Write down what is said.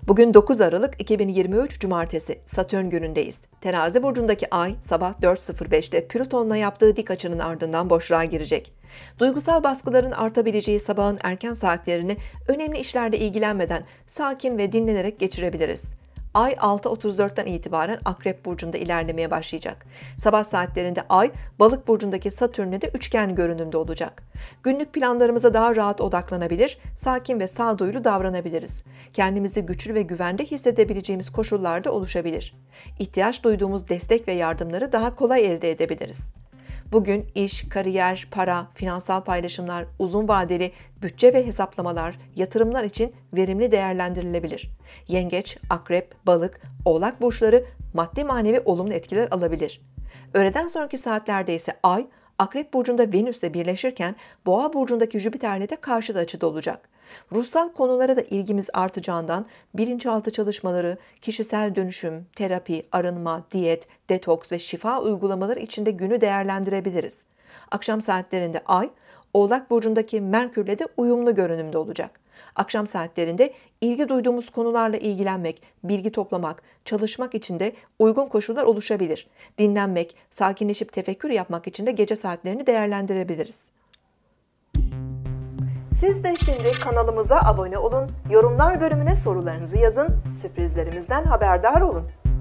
Bugün 9 Aralık 2023 Cumartesi, Satürn günündeyiz. Terazi burcundaki ay sabah 4.05'te Plüton'la yaptığı dik açının ardından boşluğa girecek. Duygusal baskıların artabileceği sabahın erken saatlerini önemli işlerle ilgilenmeden sakin ve dinlenerek geçirebiliriz. Ay 6.34'ten itibaren Akrep burcunda ilerlemeye başlayacak. Sabah saatlerinde Ay, Balık burcundaki Satürn'le de üçgen görünümde olacak. Günlük planlarımıza daha rahat odaklanabilir, sakin ve sağduyulu davranabiliriz. Kendimizi güçlü ve güvende hissedebileceğimiz koşullarda oluşabilir. İhtiyaç duyduğumuz destek ve yardımları daha kolay elde edebiliriz. Bugün iş, kariyer, para, finansal paylaşımlar, uzun vadeli bütçe ve hesaplamalar, yatırımlar için verimli değerlendirilebilir. Yengeç, Akrep, Balık, Oğlak burçları maddi manevi olumlu etkiler alabilir. Öğleden sonraki saatlerde ise Ay, Akrep burcunda Venüs'le birleşirken Boğa burcundaki Jüpiter'le de karşıt açıda olacak. Ruhsal konulara da ilgimiz artacağından bilinçaltı çalışmaları, kişisel dönüşüm, terapi, arınma, diyet, detoks ve şifa uygulamaları içinde günü değerlendirebiliriz. Akşam saatlerinde Ay, Oğlak burcundaki Merkür'le de uyumlu görünümde olacak. Akşam saatlerinde ilgi duyduğumuz konularla ilgilenmek, bilgi toplamak, çalışmak için de uygun koşullar oluşabilir. Dinlenmek, sakinleşip tefekkür yapmak için de gece saatlerini değerlendirebiliriz. Siz de şimdi kanalımıza abone olun, yorumlar bölümüne sorularınızı yazın, sürprizlerimizden haberdar olun.